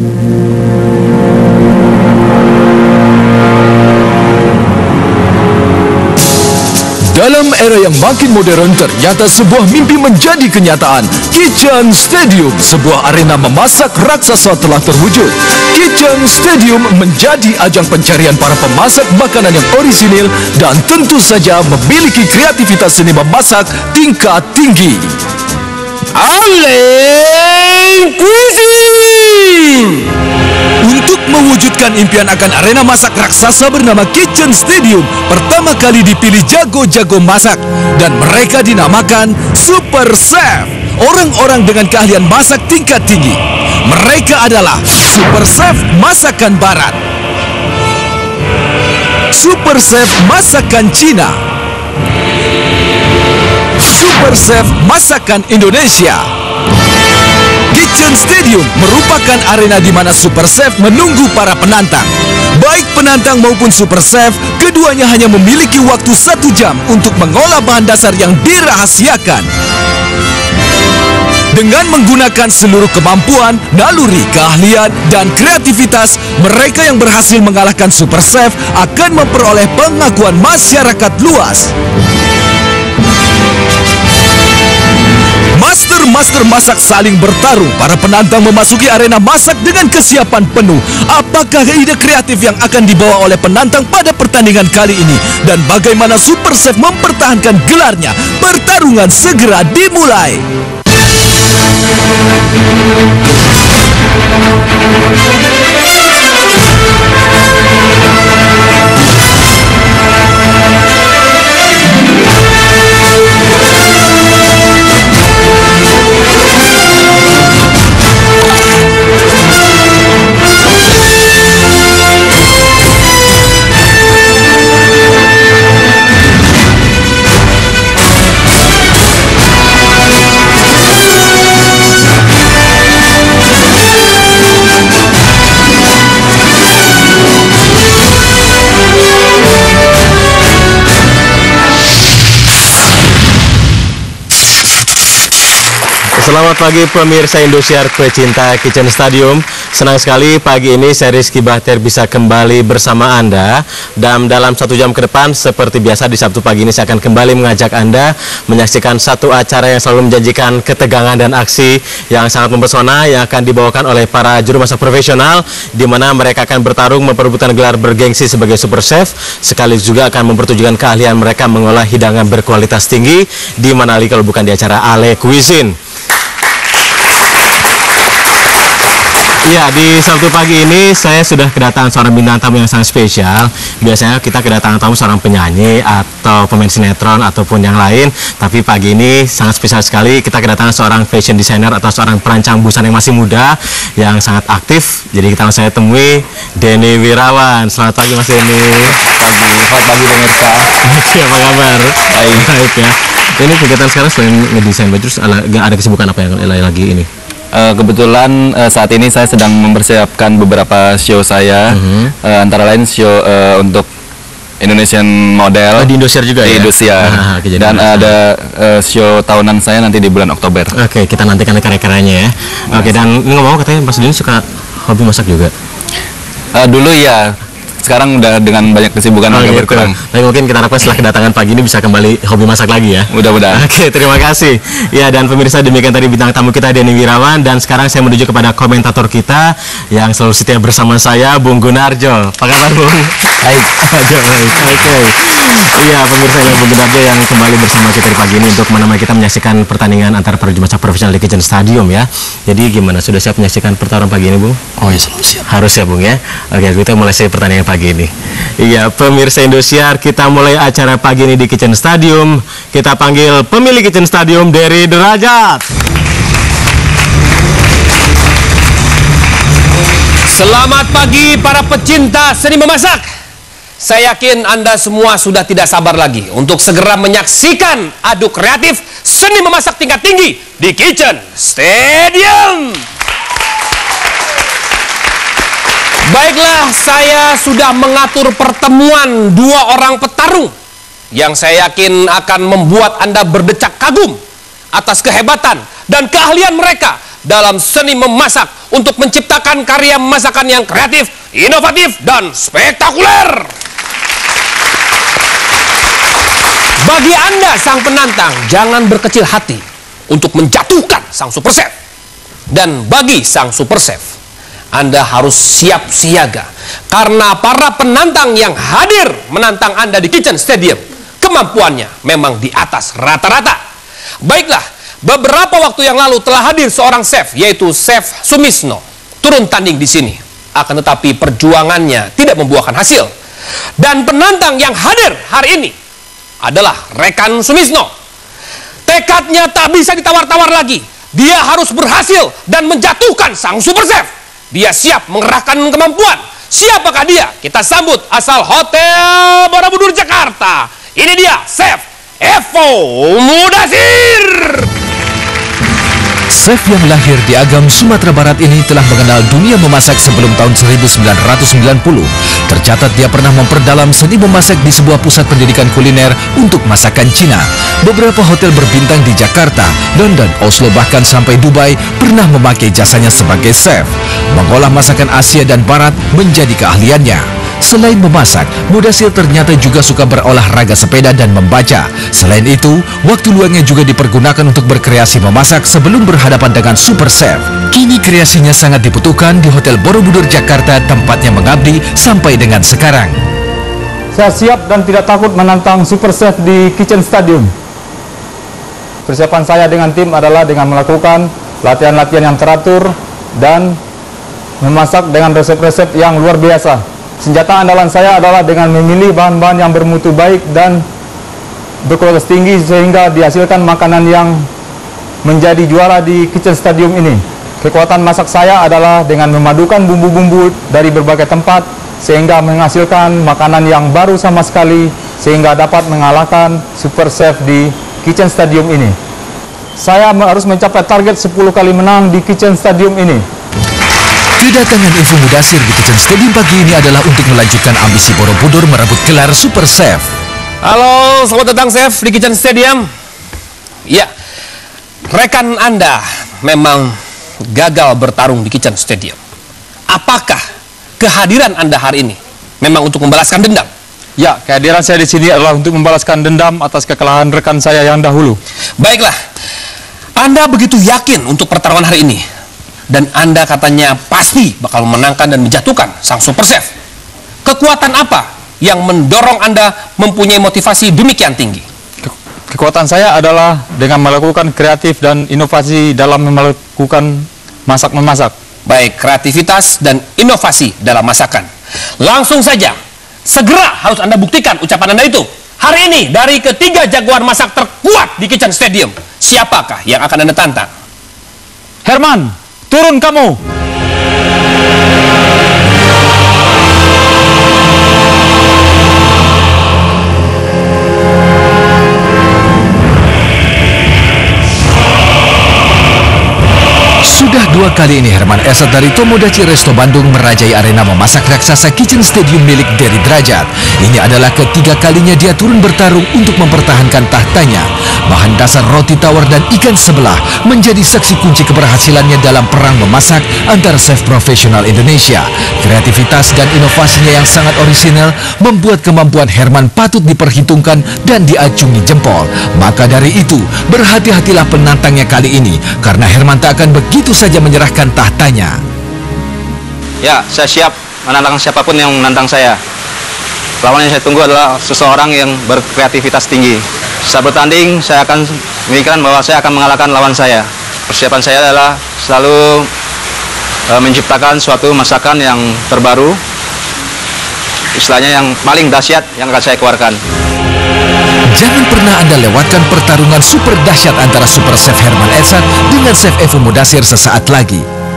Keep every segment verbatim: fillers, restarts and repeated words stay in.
Dalam era yang makin modern, ternyata sebuah mimpi menjadi kenyataan. Kitchen Stadium, sebuah arena memasak raksasa telah terwujud. Kitchen Stadium menjadi ajang pencarian para pemasak makanan yang orisinil dan tentu saja memiliki kreativitas seni memasak tingkat tinggi. Aleng Cuisine. Untuk mewujudkan impian akan arena masak raksasa bernama Kitchen Stadium, pertama kali dipilih jago-jago masak dan mereka dinamakan Super Chef, orang-orang dengan keahlian masak tingkat tinggi. Mereka adalah Super Chef Masakan Barat, Super Chef Masakan Cina, Super Chef Masakan Indonesia. Kitchen Stadium merupakan arena di mana Super Chef menunggu para penantang. Baik penantang maupun Super Chef, keduanya hanya memiliki waktu satu jam untuk mengolah bahan dasar yang dirahasiakan. Dengan menggunakan seluruh kemampuan, naluri, keahlian, dan kreativitas, mereka yang berhasil mengalahkan Super Chef akan memperoleh pengakuan masyarakat luas. Master-master masak saling bertarung. Para penantang memasuki arena masak dengan kesiapan penuh. Apakah ide kreatif yang akan dibawa oleh penantang pada pertandingan kali ini? Dan bagaimana Super Chef mempertahankan gelarnya? Pertarungan segera dimulai. Selamat pagi pemirsa Indosiar pecinta Kitchen Stadium. Senang sekali pagi ini saya Rizky Bahtiar bisa kembali bersama Anda. Dan dalam satu jam ke depan seperti biasa di Sabtu pagi ini saya akan kembali mengajak Anda menyaksikan satu acara yang selalu menjanjikan ketegangan dan aksi yang sangat mempesona yang akan dibawakan oleh para juru masak profesional, di mana mereka akan bertarung memperebutkan gelar bergengsi sebagai Super Chef, sekaligus juga akan mempertunjukkan keahlian mereka mengolah hidangan berkualitas tinggi, di mana lagi kalau bukan di acara Aleng Cuisine. Ya, di Sabtu pagi ini saya sudah kedatangan seorang bintang tamu yang sangat spesial. Biasanya kita kedatangan tamu seorang penyanyi atau pemain sinetron ataupun yang lain. Tapi pagi ini sangat spesial sekali. Kita kedatangan seorang fashion designer atau seorang perancang busana yang masih muda, yang sangat aktif. Jadi kita langsung saya temui Denny Wirawan. Selamat pagi Mas Denny. Pagi, selamat pagi pemirsa. Oke, apa kabar? Baik. Baik ya. Ini kegiatan sekarang selain ngedesain baju, terus ada kesibukan apa yang lagi ini? Uh, kebetulan uh, saat ini saya sedang mempersiapkan beberapa show saya, uh-huh. uh, antara lain show uh, untuk Indonesian Model. Oh, di Indosiar juga di ya? Indosiar. Ah, dan uh, ada uh, show tahunan saya nanti di bulan Oktober. Oke, kita nantikan karya-karyanya ya. Mas. Oke, dan ngomong katanya Mas Denny suka hobi masak juga? Uh, dulu ya. Sekarang udah dengan banyak kesibukan oh, agak gitu. berkurang. Tapi mungkin kita harapkan setelah kedatangan pagi ini bisa kembali hobi masak lagi ya. Mudah-mudahan. Oke, terima kasih. Ya, dan pemirsa, demikian tadi bintang tamu kita Denny Wirawan. Dan sekarang saya menuju kepada komentator kita yang selalu setia bersama saya, Bung Gunarjo. Apa kabar, Bung? Baik. Oke. Iya, pemirsa, yang Bung Gunarjo yang kembali bersama kita di pagi ini untuk menemani kita menyaksikan pertandingan antara para juru masak profesional di Kitchen Stadium ya. Jadi gimana? Sudah siap menyaksikan pertarungan pagi ini, Bung? Oh ya, selalu siap. Harus ya, Bung ya. Oke, kita mulai saja pertandingan pagi ini. Iya, pemirsa Indosiar, kita mulai acara pagi ini di Kitchen Stadium. Kita panggil pemilik Kitchen Stadium, Dery Derajat. Selamat pagi para pecinta seni memasak. Saya yakin Anda semua sudah tidak sabar lagi untuk segera menyaksikan adu kreatif seni memasak tingkat tinggi di Kitchen Stadium. Baiklah, saya sudah mengatur pertemuan dua orang petarung yang saya yakin akan membuat Anda berdecak kagum atas kehebatan dan keahlian mereka dalam seni memasak untuk menciptakan karya masakan yang kreatif, inovatif, dan spektakuler. Bagi Anda sang penantang, jangan berkecil hati untuk menjatuhkan sang super chef. Dan bagi sang super chef, Anda harus siap siaga karena para penantang yang hadir menantang Anda di Kitchen Stadium, kemampuannya memang di atas rata-rata. Baiklah, beberapa waktu yang lalu telah hadir seorang chef, yaitu Chef Sumisno, turun tanding di sini. Akan tetapi perjuangannya tidak membuahkan hasil. Dan penantang yang hadir hari ini adalah rekan Sumisno. Tekadnya tak bisa ditawar-tawar lagi. Dia harus berhasil dan menjatuhkan sang super chef. Dia siap mengerahkan kemampuan. Siapakah dia? Kita sambut asal Hotel Borobudur Jakarta. Ini dia, Chef Evo Mudasir. Chef yang lahir di Agam, Sumatera Barat ini telah mengenal dunia memasak sebelum tahun seribu sembilan ratus sembilan puluh. Tercatat dia pernah memperdalam seni memasak di sebuah pusat pendidikan kuliner untuk masakan Cina. Beberapa hotel berbintang di Jakarta, London, Oslo, bahkan sampai Dubai pernah memakai jasanya sebagai chef. Mengolah masakan Asia dan Barat menjadi keahliannya. Selain memasak, Mudasir ternyata juga suka berolahraga sepeda dan membaca. Selain itu, waktu luangnya juga dipergunakan untuk berkreasi memasak sebelum berhadapan dengan super chef. Kini kreasinya sangat dibutuhkan di Hotel Borobudur Jakarta, tempatnya mengabdi sampai dengan sekarang. Saya siap dan tidak takut menantang super chef di Kitchen Stadium. Persiapan saya dengan tim adalah dengan melakukan latihan-latihan yang teratur dan memasak dengan resep-resep yang luar biasa. Senjata andalan saya adalah dengan memilih bahan-bahan yang bermutu baik dan berkualitas tinggi sehingga dihasilkan makanan yang menjadi juara di Kitchen Stadium ini. Kekuatan masak saya adalah dengan memadukan bumbu-bumbu dari berbagai tempat sehingga menghasilkan makanan yang baru sama sekali sehingga dapat mengalahkan super chef di Kitchen Stadium ini. Saya harus mencapai target sepuluh kali menang di Kitchen Stadium ini. Kedatangan Evo Mudasir di Kitchen Stadium pagi ini adalah untuk melanjutkan ambisi Borobudur merebut gelar super chef. Halo, selamat datang chef di Kitchen Stadium. Ya, rekan Anda memang gagal bertarung di Kitchen Stadium. Apakah kehadiran Anda hari ini memang untuk membalaskan dendam? Ya, kehadiran saya di sini adalah untuk membalaskan dendam atas kekalahan rekan saya yang dahulu. Baiklah, Anda begitu yakin untuk pertarungan hari ini? Dan Anda katanya pasti bakal memenangkan dan menjatuhkan sang super chef. Kekuatan apa yang mendorong Anda mempunyai motivasi demikian tinggi? Kekuatan saya adalah dengan melakukan kreatif dan inovasi dalam melakukan masak-memasak. Baik, kreativitas dan inovasi dalam masakan. Langsung saja, segera harus Anda buktikan ucapan Anda itu. Hari ini dari ketiga jagoan masak terkuat di Kitchen Stadium, siapakah yang akan Anda tantang? Herman, turun kamu! Sudah dua kali ini Herman Esat dari Tomodachi Resto Bandung merajai arena memasak raksasa Kitchen Stadium milik Dery Derajat. Ini adalah ketiga kalinya dia turun bertarung untuk mempertahankan tahtanya. Bahan dasar roti tawar dan ikan sebelah menjadi saksi kunci keberhasilannya dalam perang memasak antar chef profesional Indonesia. Kreativitas dan inovasinya yang sangat orisinal membuat kemampuan Herman patut diperhitungkan dan diacungi jempol. Maka dari itu, berhati-hatilah penantangnya kali ini, karena Herman tak akan begitu saja menyerahkan tahtanya. Ya, saya siap menantang siapapun yang menantang saya. Lawan yang saya tunggu adalah seseorang yang berkreativitas tinggi. Saat bertanding, saya akan memikirkan bahwa saya akan mengalahkan lawan saya. Persiapan saya adalah selalu e, menciptakan suatu masakan yang terbaru, istilahnya yang paling dahsyat yang akan saya keluarkan. Jangan pernah Anda lewatkan pertarungan super dahsyat antara super chef Herman Esat dengan chef Evo Mudasir sesaat lagi.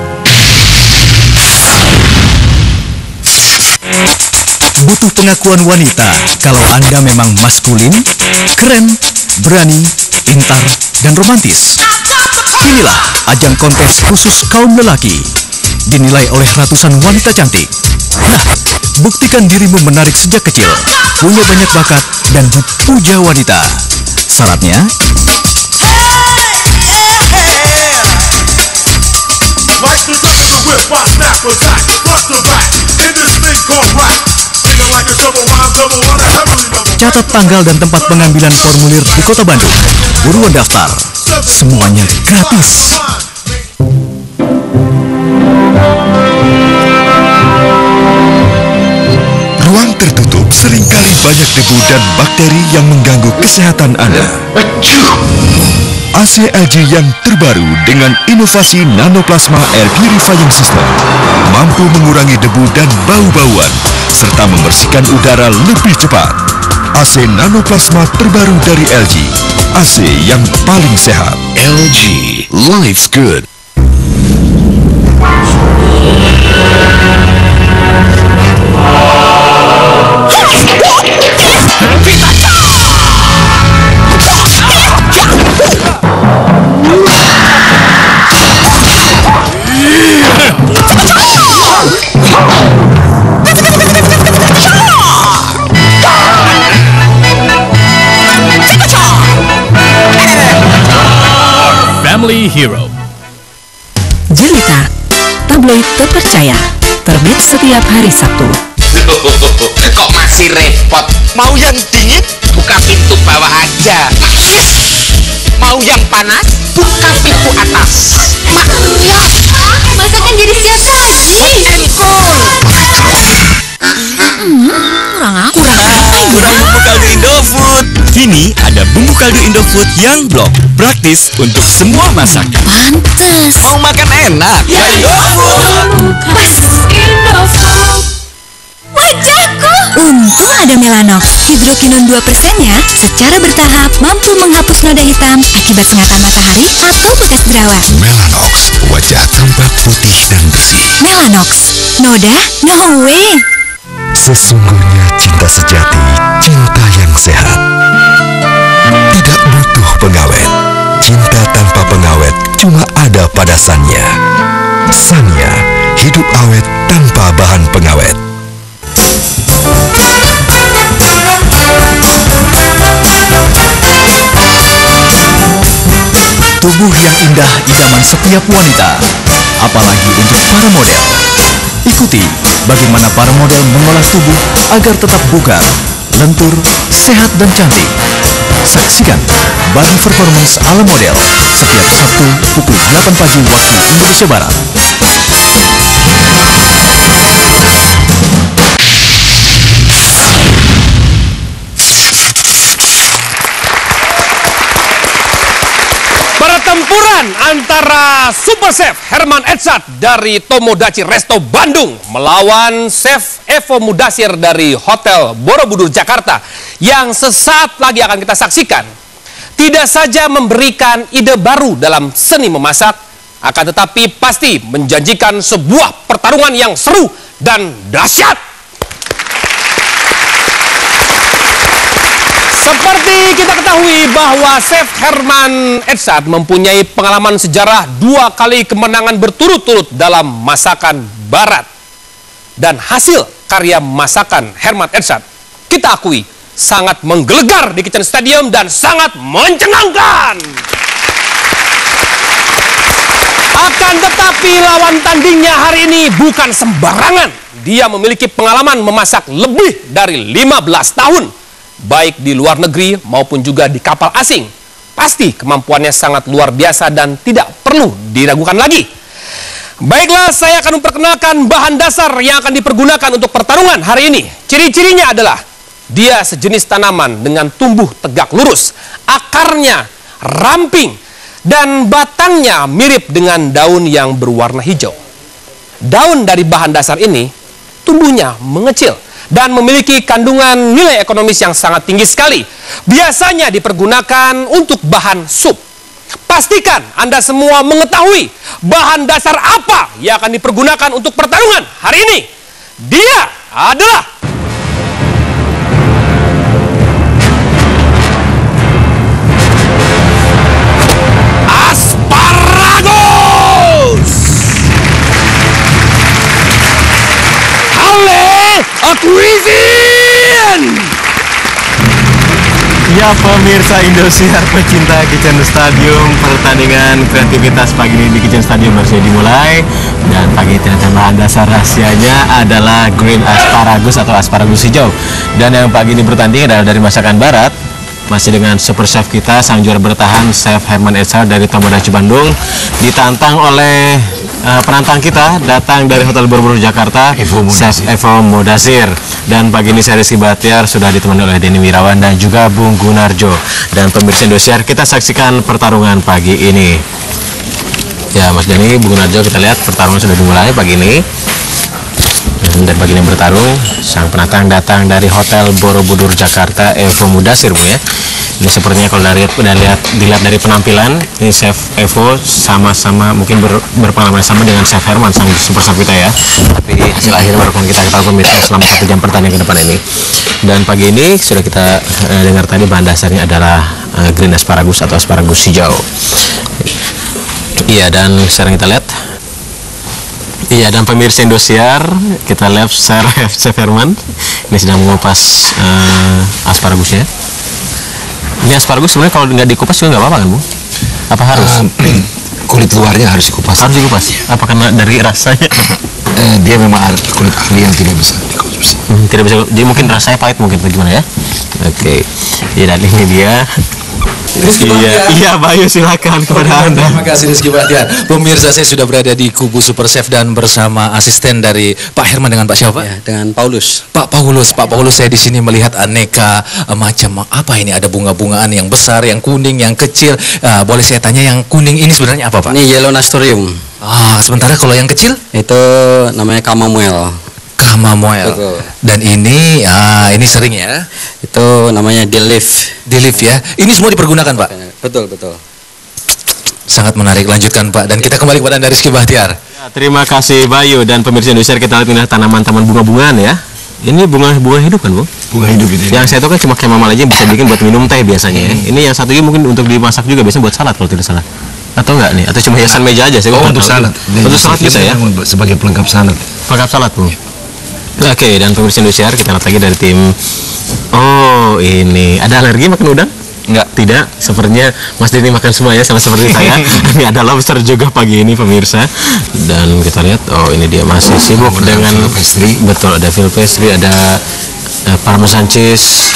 Butuh pengakuan wanita kalau Anda memang maskulin, keren, berani, pintar, dan romantis. Inilah ajang kontes khusus kaum lelaki, dinilai oleh ratusan wanita cantik. Nah, buktikan dirimu menarik sejak kecil, punya banyak bakat, dan dipuja wanita. Syaratnya, Catat tanggal dan tempat pengambilan formulir di Kota Bandung. Buruan daftar. Semuanya gratis. Ruang tertutup seringkali banyak debu dan bakteri yang mengganggu kesehatan Anda. A C L G yang terbaru dengan inovasi nanoplasma air purifying system mampu mengurangi debu dan bau-bauan serta membersihkan udara lebih cepat. A C nanoplasma terbaru dari L G, A C yang paling sehat. L G, life's good. Family Hero. Jelita, tabloid terpercaya, terbit setiap hari Sabtu. Kok masih repot? Mau yang dingin? Buka pintu bawah aja. Mau yang panas? Buka pintu atas. Mak, ya, masakan jadi siap lagi. Hmm, kurang apa? Kurang apa? Kurang bumbu kaldu Indofood. Kini ada bumbu kaldu Indofood yang blok, praktis untuk semua masakan. Pantes. Mau makan enak? Ya Indofood. Pas. Indofood. Wajahku. Untung ada Melanox. Hidrokinon dua persennya secara bertahap mampu menghapus noda hitam akibat sengatan matahari atau bekas jerawat. Melanox, wajah tampak putih dan bersih. Melanox, noda no way. Sesungguhnya cinta sejati, cinta yang sehat. Tidak butuh pengawet. Cinta tanpa pengawet cuma ada pada Sanya. Sanya, hidup awet tanpa bahan pengawet. Tubuh yang indah idaman setiap wanita, apalagi untuk para model. Ikuti bagaimana para model mengolah tubuh agar tetap bugar, lentur, sehat dan cantik. Saksikan Body Performance ala model setiap Sabtu pukul delapan pagi waktu Indonesia Barat. Pertempuran antara Super Chef Herman Edzard dari Tomodachi Resto Bandung melawan Chef Evo Mudasir dari Hotel Borobudur Jakarta yang sesaat lagi akan kita saksikan tidak saja memberikan ide baru dalam seni memasak, akan tetapi pasti menjanjikan sebuah pertarungan yang seru dan dahsyat. Seperti kita ketahui bahwa Chef Herman Edzard mempunyai pengalaman sejarah dua kali kemenangan berturut-turut dalam masakan barat. Dan hasil karya masakan Herman Edzard, kita akui, sangat menggelegar di Kitchen Stadium dan sangat mencengangkan. Akan tetapi lawan tandingnya hari ini bukan sembarangan. Dia memiliki pengalaman memasak lebih dari lima belas tahun. Baik di luar negeri maupun juga di kapal asing. Pasti kemampuannya sangat luar biasa dan tidak perlu diragukan lagi. Baiklah, saya akan memperkenalkan bahan dasar yang akan dipergunakan untuk pertarungan hari ini. Ciri-cirinya adalah dia sejenis tanaman dengan tumbuh tegak lurus, akarnya ramping, dan batangnya mirip dengan daun yang berwarna hijau. Daun dari bahan dasar ini tumbuhnya mengecil dan memiliki kandungan nilai ekonomis yang sangat tinggi sekali. Biasanya dipergunakan untuk bahan sup. Pastikan Anda semua mengetahui bahan dasar apa yang akan dipergunakan untuk pertarungan hari ini. Dia adalah asparagus. Cuisine. Ya pemirsa Indosiar, pecinta Kitchen Stadium, pertandingan kreativitas pagi ini di Kitchen Stadium baru saja dimulai. Dan pagi ternyata bahan dasar rahasianya adalah green asparagus atau asparagus hijau. Dan yang pagi ini bertanding adalah dari masakan barat. Masih dengan super chef kita, sang juara bertahan, Chef Herman Esa dari Tomodachi Bandung. Ditantang oleh uh, penantang kita, datang dari Hotel Borobudur Jakarta, Chef Evo Modasir. Dan pagi ini saya Rizky Bahtiar sudah ditemani oleh Denny Wirawan dan juga Bung Gunarjo. Dan pemirsa Indosiar, kita saksikan pertarungan pagi ini. Ya Mas Denny, Bung Gunarjo, kita lihat pertarungan sudah dimulai pagi ini. Dan pagi ini bertarung, sang penantang datang dari Hotel Borobudur Jakarta, Evo Modasir, Bu ya. Ini sepertinya kalau dari lihat dilihat dari penampilan, ini Chef Evo sama-sama mungkin ber, berpengalaman sama dengan Chef Herman, sang super chef kita ya. Tapi hasil akhir baru akan kita ketahui pemirsa selama satu jam pertandingan ke depan ini. Dan pagi ini sudah kita uh, dengar tadi bahan dasarnya adalah uh, green asparagus atau asparagus hijau. Iya, dan sekarang kita lihat. Iya, dan pemirsa Indosiar, kita lihat Chef Herman ini sedang mengupas uh, asparagusnya. Ini asparagus sebenarnya kalau nggak dikupas juga nggak apa-apa kan, Bu? Apa harus? Uh, kulit luarnya harus dikupas. Harus dikupas. Apa karena dari rasanya? uh, dia memang kulit ahli yang tidak bisa dikupas. Hmm, tidak bisa. Jadi mungkin rasanya pahit mungkin, bagaimana ya? Oke. Okay. Ya, dan ini dia. Rizky iya, iya Bayu, silakan kepada Anda. Terima kasih Rizky Bahtiar. Pemirsa, saya sudah berada di kubu Super Chef dan bersama asisten dari Pak Herman dengan Pak siapa? Ya, dengan Paulus. Pak Paulus, Pak Paulus, saya di sini melihat aneka uh, macam apa ini? Ada bunga-bungaan yang besar, yang kuning, yang kecil. Uh, boleh saya tanya yang kuning ini sebenarnya apa, Pak? Ini yellow nasturtium. Ah, sementara kalau yang kecil? Itu namanya chamomile. Chamomile. Betul. Dan ini, ah, ini sering ya? Itu namanya dill leaf. Dill leaf ya. Ini semua dipergunakan, Pak? Betul, betul. Sangat menarik. Lanjutkan, Pak. Dan kita kembali kepada Anda Rizky Bahtiar. Ya, terima kasih Bayu dan pemirsa Indonesia. Kita lihat ini tanaman-tanaman bunga-bungaan ya. Ini bunga-bunga hidup kan, Bu? Bunga hidup itu. Yang saya tahu kan cuma chamomile aja bisa bikin buat minum teh biasanya ya. Ini yang satu ini mungkin untuk dimasak juga, biasanya buat salad kalau tidak salah. Atau enggak nih? Atau cuma hiasan meja aja? Saya oh, untuk salad. Untuk salad bisa ya? Sebagai pelengkap salad. Pelengkap salad, Bu. Oke, okay, dan pemirsa Indosiar, kita lihat lagi dari tim. Oh, ini ada alergi makan udang? Enggak, tidak. Sepertinya Mas Denny makan semuanya sama seperti saya. Ini ada lobster juga pagi ini pemirsa. Dan kita lihat, oh ini dia masih sibuk dengan pastry. Betul, ada veal pastry, ada uh, parmesan cheese.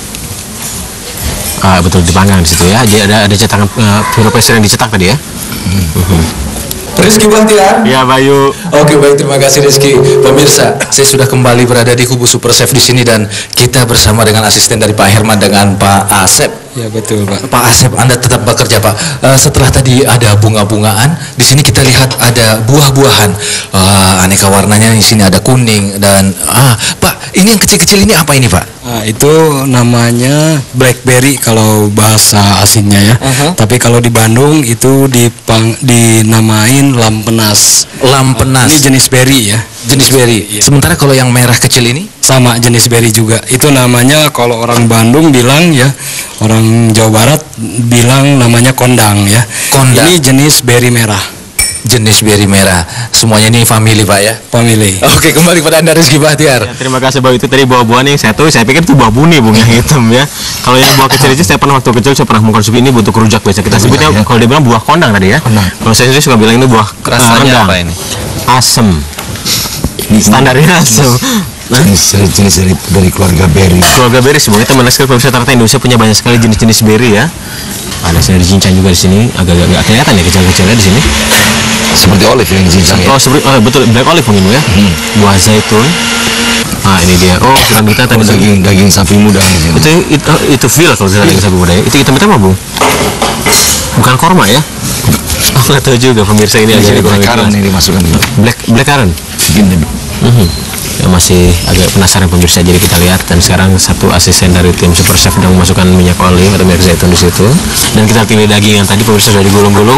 Ah, betul, dipanggang di situ ya. Jadi ada ada cetakan uh, veal pastry yang dicetak tadi ya. Hmm. Uh-huh. Rizky Bahtiar. Ya Bayu. Oke, baik, terima kasih Rizky. Pemirsa, saya sudah kembali berada di kubu Super Chef di sini dan kita bersama dengan asisten dari Pak Herman dengan Pak Asep. Ya betul, Pak. Pak Asep, Anda tetap bekerja, Pak. Uh, setelah tadi ada bunga-bungaan, di sini kita lihat ada buah-buahan. Uh, aneka warnanya, di sini ada kuning dan ah, Pak, ini yang kecil-kecil ini apa ini, Pak? Nah, itu namanya blackberry kalau bahasa asingnya ya. Uh-huh. Tapi kalau di Bandung itu dipang, dinamain lampenas. Lampenas. Uh, ini jenis berry ya. Jenis berry. Iya. Sementara kalau yang merah kecil ini? Sama jenis berry juga. Itu namanya kalau orang Bandung bilang ya, orang Jawa Barat bilang namanya kondang ya. Kondang. Ini jenis berry merah. Jenis beri merah. Semuanya ini family, Pak ya? Family. Oke, kembali kepada Anda Rizky Bahtiar. Ya, terima kasih, Bang. Itu tadi buah-buahan yang saya tahu, saya pikir itu buah buni, bunga hitam ya. Kalau yang buah kecil itu saya pernah waktu kecil saya pernah mengkonsumsi ini bentuk rujak biasa. Kita sebutnya ya. Kalau dia bilang buah kondang tadi ya. Kondang. Kalau saya sendiri suka bilang ini buah rasanya uh, apa ini? Asem. Standarnya asem. Jenis-jenis dari, dari keluarga berry. Keluarga berry sebenarnya teman sekali pemirsa ternyata Indonesia punya banyak sekali jenis-jenis berry ya. Ada sini cincang juga di sini, agak-agak nggak kelihatan ya kecil-kecilnya di sini. Seperti olive yang cincang ya. Oh, seperti oh, betul black olive mungkin ya. Hmm. Buah zaitun. Nah ini dia. Oh, kita kita tadi daging daging sapi muda di sini. Itu itu, itu veal kalau daging sapi muda. Itu hitam-hitam apa, Bung? Bukan korma ya? Oh, nggak tahu juga pemirsa ini aja. Black currant ini dimasukkan. Black black currant. Mm-hmm. Ya, masih agak penasaran pemirsa, jadi kita lihat. Dan sekarang satu asisten dari tim Super Chef sedang memasukkan minyak olive atau minyak zaitun di situ. Dan kita pilih daging yang tadi pemirsa sudah digulung-gulung,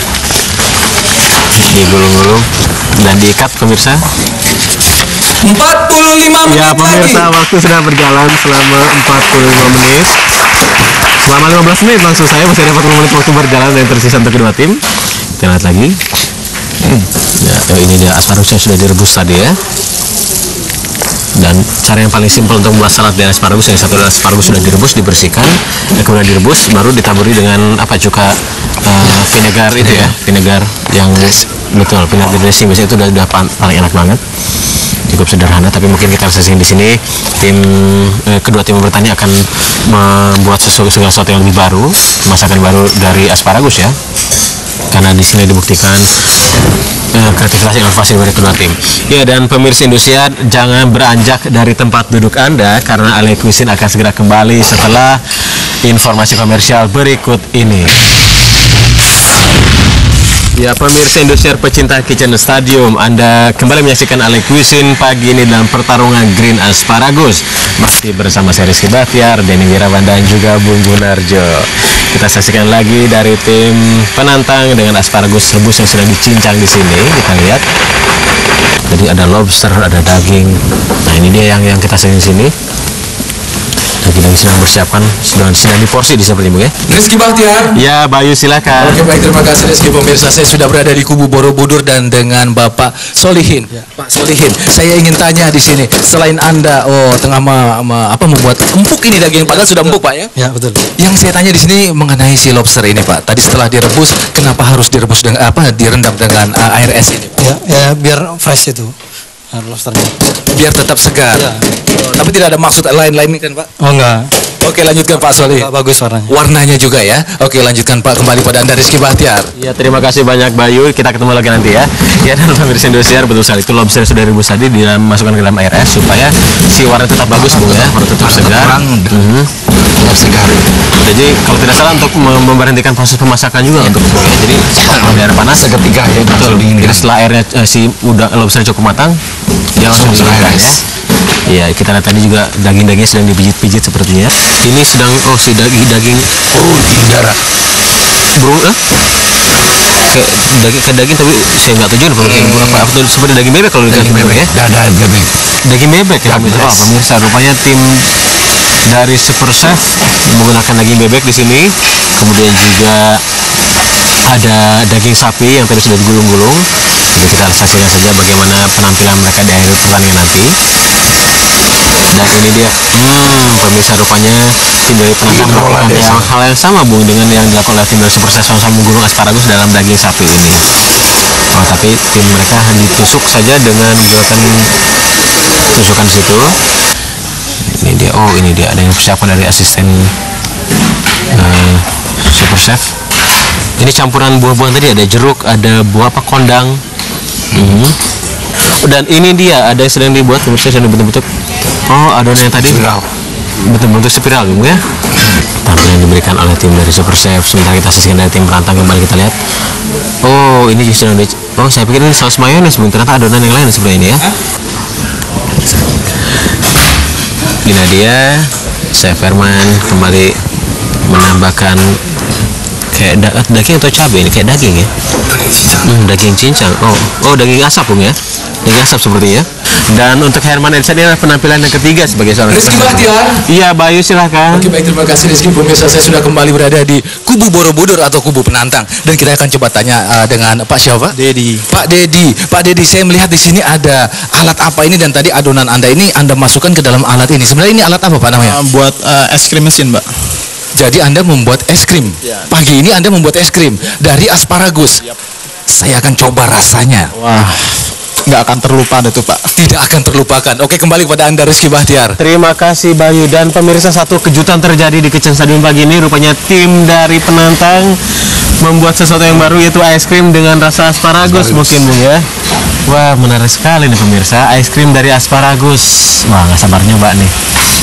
digulung-gulung dan diikat pemirsa. empat puluh lima menit ya pemirsa lagi. Waktu sudah berjalan selama empat puluh lima menit. Selama lima belas menit langsung saya masih ada empat puluh menit waktu berjalan yang tersisa untuk kedua tim. Kita lihat lagi. Hmm. Ya, ini dia asparagusnya sudah direbus tadi ya. Dan cara yang paling simpel untuk membuat salad dari asparagus, yang satu adalah asparagus sudah direbus, dibersihkan, kemudian direbus, baru ditaburi dengan apa, cuka uh, vinegar itu ya, vinegar yang Betul, peanut dressing biasanya itu udah, udah paling enak banget. Cukup sederhana, tapi mungkin kita saksikan di sini tim eh, kedua tim bertanya akan membuat sesuatu, sesuatu yang lebih baru, masakan baru dari asparagus ya. Karena di sini dibuktikan eh, kreativitas inovasi dari kedua tim. Ya, dan pemirsa Indosiar, jangan beranjak dari tempat duduk Anda karena Ale Cuisine akan segera kembali setelah informasi komersial berikut ini. Ya, pemirsa Indosiar pecinta Kitchen Stadium, Anda kembali menyaksikan Ale Cuisine pagi ini dalam pertarungan Green Asparagus. Masih bersama saya Rizky Bahtiar, Denny Wirawan dan juga Bung Gunarjo. Kita saksikan lagi dari tim penantang dengan asparagus rebus yang sedang dicincang di sini. Kita lihat. Jadi ada lobster, ada daging. Nah, ini dia yang yang kita saksikan di sini. Daging-daging sedang bersiapkan, sedang sedang diporsi di seperti ini ya. Rizky Bahtiar. Ya, Bayu silakan. Oke, baik, terima kasih Rizky. Pemirsa, saya sudah berada di kubu Borobudur dan dengan Bapak Solihin. Ya. Pak Solihin, saya ingin tanya di sini, selain Anda oh tengah ma, ma, apa membuat empuk ini daging, padahal sudah empuk Pak ya? Ya, betul. Yang saya tanya di sini mengenai si lobster ini Pak. Tadi setelah direbus, kenapa harus direbus dengan apa? Direndam dengan uh, air es ini? Ya, ya biar fresh itu. Lobsternya biar tetap segar. Ya. Oh, tapi tidak ada maksud lain-lain kan Pak? Oh enggak. Oke, lanjutkan Pak Soli. Bagus warnanya. Warnanya juga ya. Oke, lanjutkan Pak, kembali pada Anda Rizky Bahtiar. Ya, terima kasih banyak Bayu. Kita ketemu lagi nanti ya. Ya, dan pemirsa Indosiar, betul sekali itu lobster sudah direbus tadi dimasukkan ke dalam air es supaya si warna tetap bagus Bu ya, warna tetap segar. Mm-hmm. Tetap segar. Jadi kalau tidak salah untuk memberhentikan proses pemasakan juga untuk Bu ya. Jadi setelah air panas seketika ya, betul. Jadi setelah airnya eh, si udah lobster cukup matang, dia langsung dikeluarkan ya. Iya, kita lihat tadi juga daging-dagingnya sedang dipijit-pijit sepertinya. Ini sedang oh si daging daging oh daging darah. Burung eh? Kayak daging ke daging tapi saya nggak tahu juga burung burung apa apa seperti daging bebek kalau daging bebek ya. Dada bebek. Daging bebek ya pemirsa. Oh, pemirsa rupanya tim dari Super Chef menggunakan daging bebek di sini. Kemudian juga ada daging sapi yang tadi sudah digulung-gulung. Jadi kita saksikan saja bagaimana penampilan mereka di akhir pertandingan nanti. Dan ini dia, hmm, pemirsa rupanya tim dari penantang melakukan yang hal yang sama Bung dengan yang dilakukan oleh tim dari Super Chef sama menggulung asparagus dalam daging sapi ini. Oh, tapi tim mereka hanya ditusuk saja dengan menggunakan tusukan di situ. Ini dia, oh ini dia ada yang persiapan dari asisten uh, Super Chef. Ini campuran buah-buahan tadi, ada jeruk, ada buah apa kondang. Hmm. Dan ini dia ada yang sedang dibuat pemirsa sedang bentuk-bentuk. Oh, adonan yang tadi bentuk-bentuk spiral gitu ya. Tampilan yang diberikan oleh tim dari Super Chef. Sementara kita saksikan dari tim penantang kembali kita lihat. Oh, ini justru di oh saya pikir ini saus mayones, ternyata adonan yang lain seperti ini ya. Ini dia Chef Herman kembali menambahkan kayak da daging atau cabai ini kayak daging ya. Hmm, daging cincang. Oh, oh daging asap Bung ya. Daging asap seperti ya. Dan untuk Herman Elsa ini adalah penampilan yang ketiga sebagai seorang Rizky Bahtiar. Iya, Bayu silahkan. Oke, baik, terima kasih Rizky. Pemirsa, saya sudah kembali berada di kubu Borobudur atau kubu penantang dan kita akan coba tanya uh, dengan Pak siapa? Dedi. Pak Dedi. Pak Dedi, saya melihat di sini ada alat apa ini dan tadi adonan Anda ini Anda masukkan ke dalam alat ini. Sebenarnya ini alat apa Pak namanya? Uh, buat uh, es krim mesin, Mbak. Jadi Anda membuat es krim. Ya. Pagi ini Anda membuat es krim dari asparagus. Yep. Saya akan coba rasanya. Wah, nggak akan terlupa itu Pak. Tidak akan terlupakan. Oke, kembali kepada Anda Rizky Bahtiar. Terima kasih Bayu. Dan pemirsa, satu kejutan terjadi di Kitchen Stadium pagi ini. Rupanya tim dari penantang membuat sesuatu yang baru, yaitu es krim dengan rasa asparagus, asparagus. Mungkin Bung ya. Wah, menarik sekali nih pemirsa. Es krim dari asparagus. Wah, nggak sabar nyoba nih.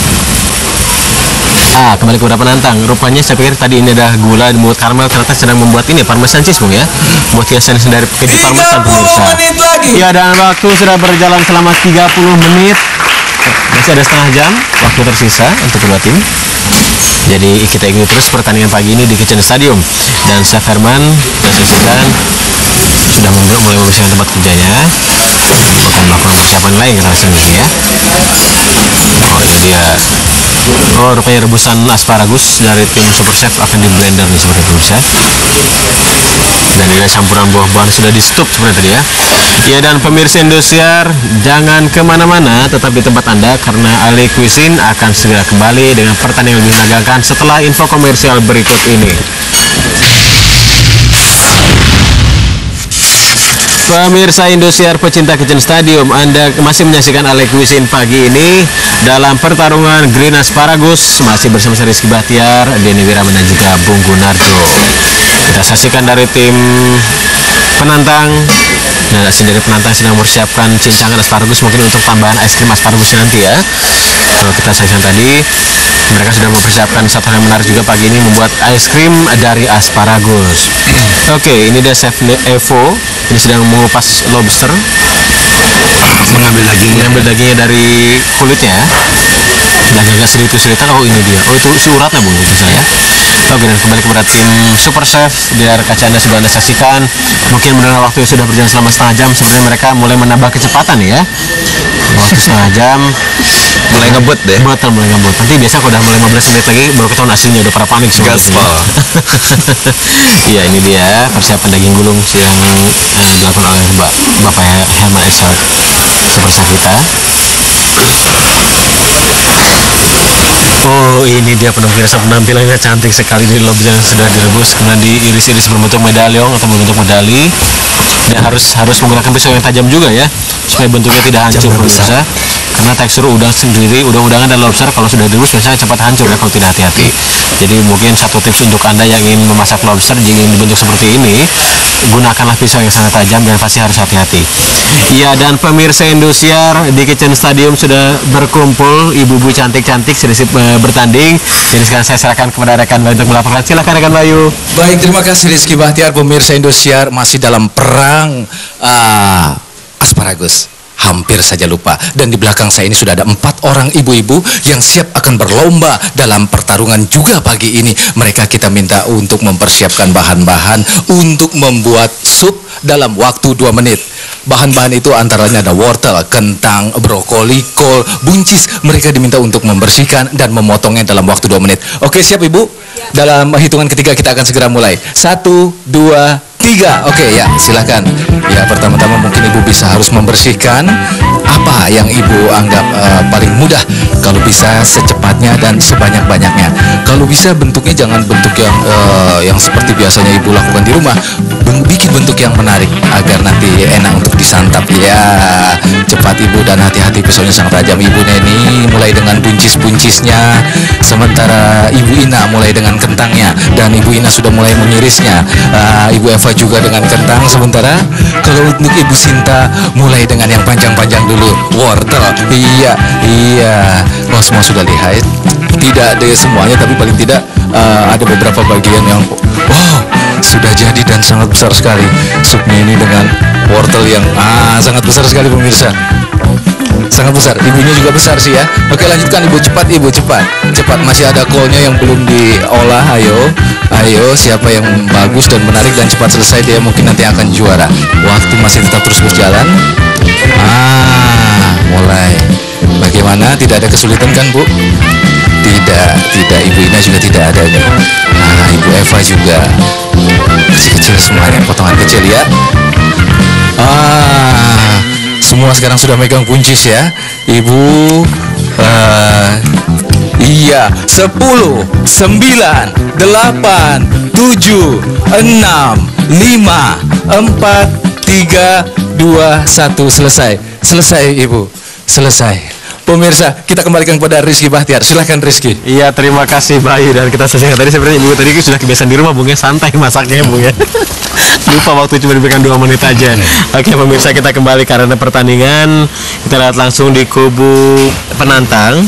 Ah, kembali kepada penantang. Rupanya saya pikir tadi ini ada gula, membuat karamel, ternyata sedang membuat ini parmesan cheese Bung ya. Buat hiasan dari keju parmesan pemirsa. Ya, dan waktu sudah berjalan selama tiga puluh menit. Masih ada setengah jam waktu tersisa untuk kedua tim. Jadi kita ikuti terus pertandingan pagi ini di Kitchen Stadium. Dan Chef Herman dan saksikan sudah mulai membersihkan tempat kerjanya. Akan melakukan persiapan lain kita sendiri ya. Oh, ini dia. Oh, rupanya rebusan asparagus dari tim Super Chef akan di blender nih seperti itu ya. Dan ini campuran buah-buahan sudah di stop seperti tadi ya. Ya, dan pemirsa Indosiar, jangan kemana-mana, tetap di tempat Anda karena Ale Cuisine akan segera kembali dengan pertandingan lebih menegangkan setelah info komersial berikut ini. Pemirsa Indosiar pecinta Kitchen Stadium, Anda masih menyaksikan Alek Wisin pagi ini dalam pertarungan Green Asparagus, masih bersama saya Rizky Bahtiar, Denny Wiraman dan juga Bung Gunardo. Kita saksikan dari tim penantang. Nah, dari penantang sedang mempersiapkan cincangan asparagus, mungkin untuk tambahan es krim asparagus nanti ya. Kalau kita saksikan tadi, mereka sudah mempersiapkan satu hal yang menarik juga pagi ini, membuat es krim dari asparagus. Oke, ini dia Chef Evo. Ini sedang mengupas lobster, mengambil daging, mengambil dagingnya dari kulitnya. Dan agak sedikit-sedikit. Oh, ini dia. Oh, itu si uratnya, Bung, itu saya. Oke, dan kembali kepada tim Super Chef. Di layar kaca Anda sudah Anda saksikan. Mungkin mendengar waktu yang sudah berjalan selama setengah jam, sebenarnya mereka mulai menambah kecepatan ya. Waktu setengah jam mulai ngebut deh. Betul, mulai ngebut. Nanti biasa kalau udah mulai lima belas menit lagi baru ketahuan aslinya udah pada panik semua. Gaspol. Iya, ini dia persiapan daging gulung yang uh, dilakukan oleh Mbak Bapak Herman Eshart, Super Chef kita. Oh, ini dia pemirsa, penampilannya cantik sekali di lobster yang sudah direbus, kemudian diiris-iris berbentuk medalion atau berbentuk medali. Dan harus harus menggunakan pisau yang tajam juga ya, supaya bentuknya tidak hancur pemirsa. Karena tekstur udang sendiri, udang-udangan dan lobster kalau sudah direbus biasanya cepat hancur ya kalau tidak hati-hati. Jadi mungkin satu tips untuk Anda yang ingin memasak lobster ingin dibentuk seperti ini, gunakanlah pisau yang sangat tajam dan pasti harus hati-hati. Iya, dan pemirsa Indosiar di Kitchen Stadium sudah berkumpul, ibu-ibu cantik-cantik sudah uh, bertanding. Jadi sekarang saya serahkan kepada rekan Bayu untuk melaporkan. Silakan rekan Bayu. Baik, terima kasih Rizky Bahtiar. Pemirsa Indosiar masih dalam perang uh, asparagus. Hampir saja lupa. Dan di belakang saya ini sudah ada empat orang ibu-ibu yang siap akan berlomba dalam pertarungan juga pagi ini. Mereka kita minta untuk mempersiapkan bahan-bahan untuk membuat sup dalam waktu dua menit. Bahan-bahan itu antaranya ada wortel, kentang, brokoli, kol, buncis. Mereka diminta untuk membersihkan dan memotongnya dalam waktu dua menit. Oke, siap Ibu? Ya. Dalam hitungan ketiga kita akan segera mulai. Satu, dua, tiga. Oke, ya, silakan. Ya, pertama-tama mungkin Ibu bisa harus membersihkan apa yang Ibu anggap uh, paling mudah. Kalau bisa secepatnya dan sebanyak-banyaknya. Kalau bisa bentuknya jangan bentuk yang uh, yang seperti biasanya Ibu lakukan di rumah. Bikin bentuk yang menarik agar nanti enak untuk disantap. Ya, cepat Ibu dan hati-hati, pisaunya sangat tajam. Ibu Neni mulai dengan buncis-buncisnya, sementara Ibu Ina mulai dengan kentangnya, dan Ibu Ina sudah mulai mengirisnya. uh, Ibu Eva juga dengan kentang, sementara kalau untuk Ibu Sinta mulai dengan yang panjang-panjang dulu, wortel. Iya, iya. Oh, semua sudah lihat. Tidak ada semuanya, tapi paling tidak uh, ada beberapa bagian yang wow, sudah jadi dan sangat besar sekali. Supnya ini dengan wortel yang ah sangat besar sekali pemirsa. Sangat besar. Ibunya juga besar sih ya. Oke, lanjutkan Ibu, cepat Ibu, cepat. Cepat, masih ada kolnya yang belum diolah. Ayo. Ayo, siapa yang bagus dan menarik dan cepat selesai, dia mungkin nanti akan juara. Waktu masih tetap terus berjalan. Ah, mulai. Bagaimana? Tidak ada kesulitan kan, Bu? Tidak, tidak. Ibu Ina juga tidak ada nih. Nah, Ibu Eva juga. Kecil-kecil semuanya, potongan kecil ya. Ah, semua sekarang sudah megang buncis ya, Ibu. Uh, iya, sepuluh, sembilan, delapan, tujuh, enam, lima, empat, tiga, dua, satu, selesai. Selesai Ibu, selesai. Pemirsa, kita kembalikan kepada Rizky Bahtiar. Silahkan Rizky. Iya, terima kasih Bayu. Dan kita selesai tadi sebenarnya Ibu tadi sudah kebiasaan di rumah, Bung ya, santai masaknya Bung ya. Lupa waktu cuma diberikan dua menit aja. Oke pemirsa, kita kembali karena pertandingan. Kita lihat langsung di kubu penantang.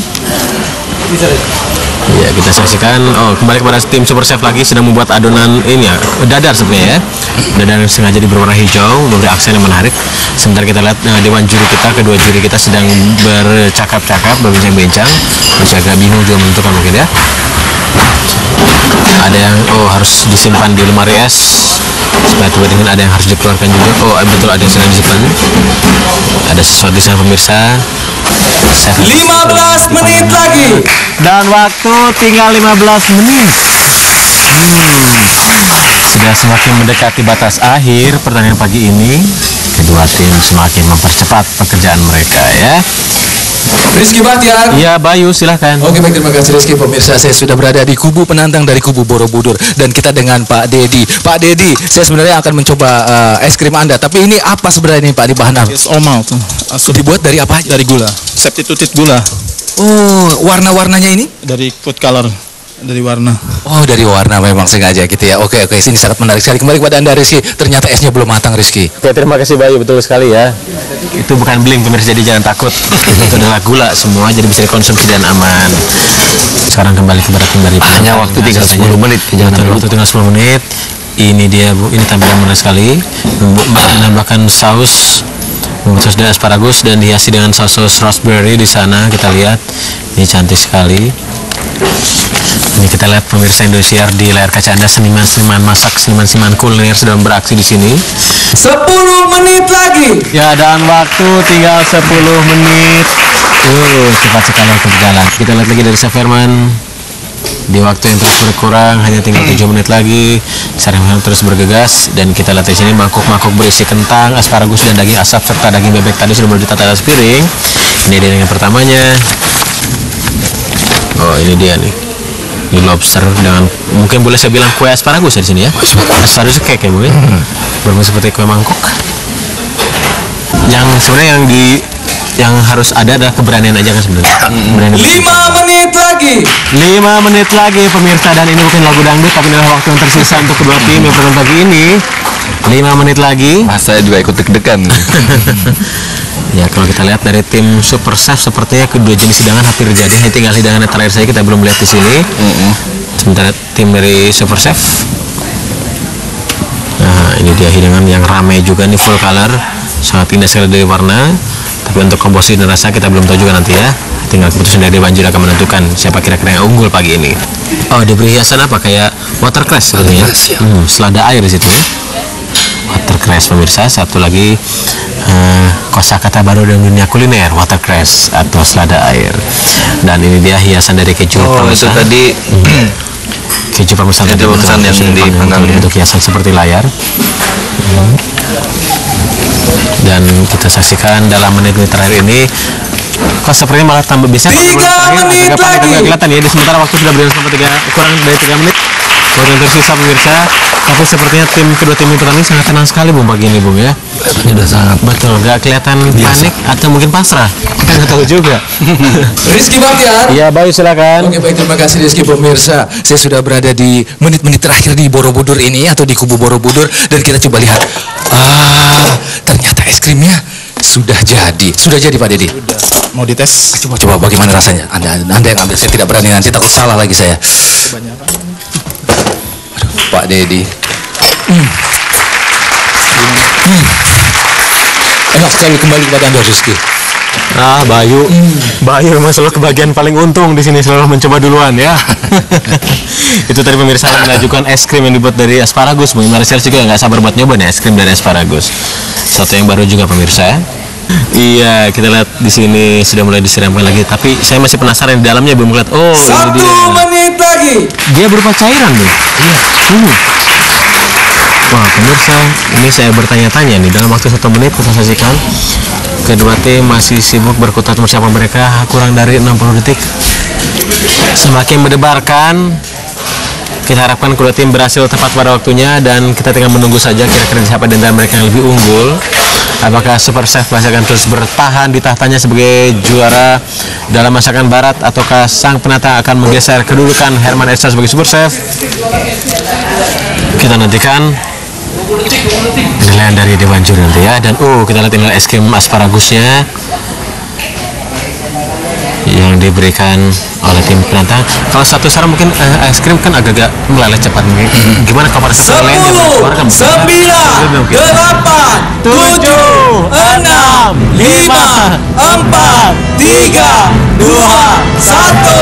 Ya, kita saksikan. Oh, kembali kepada tim Super Chef lagi sedang membuat adonan ini ya, dadar sebenarnya ya. Dadar yang sengaja diberi warna hijau, memberi aksen yang menarik. Sebentar kita lihat uh, dewan juri kita, kedua juri kita sedang bercakap-cakap, berbincang-bincang. Masih agak bingung juga menentukan mungkin ya. Ada yang oh harus disimpan di lemari es supaya tiba-tiba ada yang harus dikeluarkan juga. Oh betul, ada yang sedang disimpan. Ada sesuatu di sana pemirsa. lima belas menit lagi dan waktu tinggal lima belas menit. hmm. Sudah semakin mendekati batas akhir pertandingan pagi ini. Kedua tim semakin mempercepat pekerjaan mereka ya. Rizky Bahtiar. Iya, Bayu, silahkan. Oke, baik, terima kasih Rizky. Pemirsa, saya sudah berada di kubu penantang dari kubu Borobudur dan kita dengan Pak Dedi. Pak Dedi, saya sebenarnya akan mencoba uh, es krim Anda, tapi ini apa sebenarnya ini Pak di bahan apa? It's all malt. Dibuat dari apa? Dari gula. Substituted gula. Oh, warna-warnanya ini? Dari food color. Dari warna. Oh, dari warna memang sengaja gitu ya. Oke, oke, ini sangat menarik sekali. Kembali kepada Anda Rizky. Ternyata esnya belum matang Rizky. Oke, terima kasih Bayu, betul sekali ya. Itu bukan bling pemirsa, jadi jangan takut. Itu adalah gula semua, jadi bisa dikonsumsi dan aman. Sekarang kembali ke tim dari hanya waktu tinggal sepuluh menit. Jangan waktu tinggal sepuluh menit. Ini dia Bu, ini tampilan menarik sekali. Menambahkan saus saus dan asparagus dan dihiasi dengan saus raspberry di sana. Kita lihat, ini cantik sekali. Ini kita lihat pemirsa Indosiar di layar kaca Anda, seniman-seniman masak, seniman-seniman kuliner sedang beraksi di sini. sepuluh menit lagi. Ya, dan waktu tinggal sepuluh menit. Uh, cepat sekali waktu berjalan. Kita lihat lagi dari Chef Herman. Di waktu yang terus berkurang, hanya tinggal tujuh menit lagi. Sarang terus bergegas dan kita lihat di sini mangkuk-mangkuk berisi kentang, asparagus dan daging asap serta daging bebek tadi sudah mulai ditata atas piring. Ini dia yang pertamanya. Oh, ini dia nih. Ini lobster dengan mungkin boleh saya bilang kue asparagus ya di sini ya. Asparagus cake ya Bu ya. Berbentuk seperti kue mangkok. Yang sebenarnya yang di yang harus ada adalah keberanian aja kan sebenarnya. lima menit lagi. lima menit lagi pemirsa, dan ini bukan lagu dangdut tapi adalah waktu yang tersisa untuk kedua tim yang pertama pagi ini. lima menit lagi. Mas, saya juga ikut deg-degan. Ya, kalau kita lihat dari tim Super Chef sepertinya kedua jenis hidangan hampir jadi. Hanya tinggal hidangan terakhir saja kita belum lihat di sini. Mm-hmm. Sementara tim dari Super Chef. Nah, ini dia hidangan yang ramai juga nih, full color, sangat indah sekali dari warna. Tapi untuk komposisi dan rasa kita belum tahu juga nanti ya. Tinggal keputusan dari Banjir akan menentukan siapa kira-kira yang unggul pagi ini. Oh, diberi hiasan apa kayak watercress sepertinya. Hmm, selada air di situ ya. Watercress pemirsa, satu lagi uh, kosakata baru dalam dunia kuliner, watercress atau selada air. Dan ini dia hiasan dari keju oh, parmesan. Itu tadi hmm. keju parmesan keju parmesan yang dipanggang untuk hiasan seperti layar. Hmm. Dan kita saksikan dalam menit-menit terakhir ini kok sepertinya malah tambah bisa tiga menit lagi. Kelihatan ya, di sementara waktu sudah berjalan sampai tiga, kurang dari tiga menit. Waktu yang tersisa pemirsa, tapi sepertinya tim kedua tim ini sangat tenang sekali Bung pagi ini Bung ya. Sudah sangat betul, nggak kelihatan panik atau mungkin pasrah. Kita nggak tahu juga. Rizky Bahtiar. Iya, Bayu silakan. Oke, baik, terima kasih Rizky. Pemirsa, saya sudah berada di menit-menit terakhir di Borobudur ini atau di kubu Borobudur dan kita coba lihat. Ah, ternyata es krimnya sudah jadi. Sudah jadi Pak Dedi. Sudah. Mau dites? Coba coba bagaimana rasanya? Anda Anda yang ambil, saya tidak berani nanti takut salah lagi saya. Kebanyakan. Aduh, Pak Dedi. Hmm. Hmm. Enak sekali kembali kepada Anda Rizky. Ah, Bayu, hmm. Bayu memang selalu kebagian paling untung di sini, selalu mencoba duluan ya. Itu tadi pemirsa yang mengajukan es krim yang dibuat dari asparagus. Bung Marcel juga nggak sabar buat nyoba nih es krim dari asparagus. Satu yang baru juga pemirsa. Iya, kita lihat di sini sudah mulai disiramkan lagi. Tapi saya masih penasaran di dalamnya belum lihat. Oh, satu ini dia. menit lagi. Dia berupa cairan tuh. Iya. Uh. Wah pemirsa, ini saya bertanya-tanya nih dalam waktu satu menit kita saksikan. Kedua tim masih sibuk berkutat bersama mereka kurang dari enam puluh detik. Semakin mendebarkan. Kita harapkan kedua tim berhasil tepat pada waktunya dan kita tinggal menunggu saja kira-kira siapa di antara mereka yang lebih unggul. Apakah Super Chef masih akan terus bertahan di tahtanya sebagai juara dalam masakan barat ataukah sang penata akan menggeser kedudukan Herman Esa sebagai Super Chef? Kita nantikan penilaian dari Dewan Juri nanti ya. Dan uh kita lihat inilah es krim asparagusnya yang diberikan oleh tim penantang. Kalau satu saran mungkin uh, es krim kan agak-agak meleleh cepat. Gimana kabar lain yang dikeluarkan? sembilan, delapan, tujuh, enam, lima, empat, tiga, dua, satu.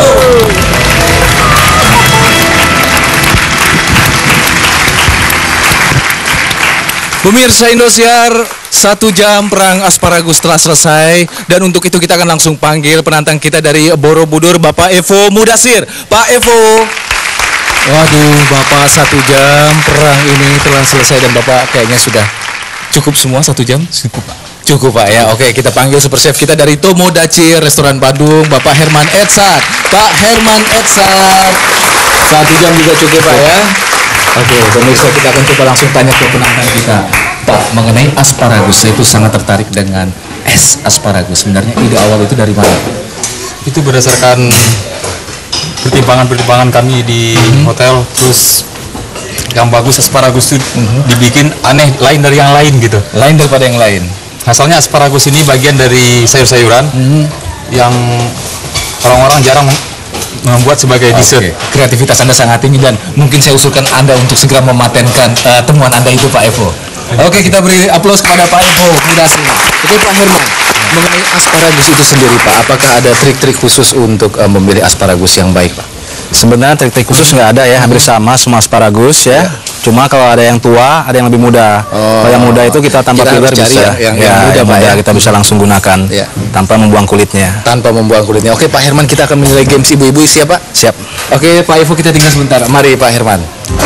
Pemirsa Indosiar, satu jam perang asparagus telah selesai dan untuk itu kita akan langsung panggil penantang kita dari Borobudur, Bapak Evo Mudasir. Pak Evo, waduh Bapak, satu jam perang ini telah selesai dan Bapak kayaknya sudah cukup semua satu jam? Cukup Pak. Cukup Pak ya. Oke, kita panggil super chef kita dari Tomodachi Restoran Bandung, Bapak Herman Edsat. Pak Herman Edsat. Satu jam juga cukup Pak ya. Oke, pemirsa, kita akan coba langsung tanya ke penantang kita. Pak, mengenai asparagus, saya itu sangat tertarik dengan es asparagus. Sebenarnya ide awal itu dari mana? Itu berdasarkan pertimbangan-pertimbangan kami di hmm. hotel. Terus yang bagus asparagus itu hmm. dibikin aneh, lain dari yang lain gitu. Lain daripada yang lain. Asalnya asparagus ini bagian dari sayur-sayuran hmm. yang orang-orang jarang membuat sebagai dessert. Okay. Kreativitas Anda sangat tinggi dan mungkin saya usulkan Anda untuk segera mematenkan uh, temuan Anda itu Pak Evo. Oke, okay, kita beri aplaus kepada Pak Evo Mudasir. Oke, Pak Herman, mengenai asparagus itu sendiri Pak, apakah ada trik-trik khusus untuk uh, memilih asparagus yang baik Pak? Sebenarnya trik-trik khusus nggak ada ya, hampir sama semua asparagus ya. ya. Cuma kalau ada yang tua, ada yang lebih muda. Oh. Kalau yang muda itu kita tanpa filter bisa. Ya, yang, ya, yang muda, yang muda ya. kita bisa langsung gunakan ya. tanpa membuang kulitnya. Tanpa membuang kulitnya. Oke Pak Herman, kita akan menilai games ibu-ibu, siap Pak? Siap. Oke Pak Evo, kita tinggal sebentar. Mari Pak Herman.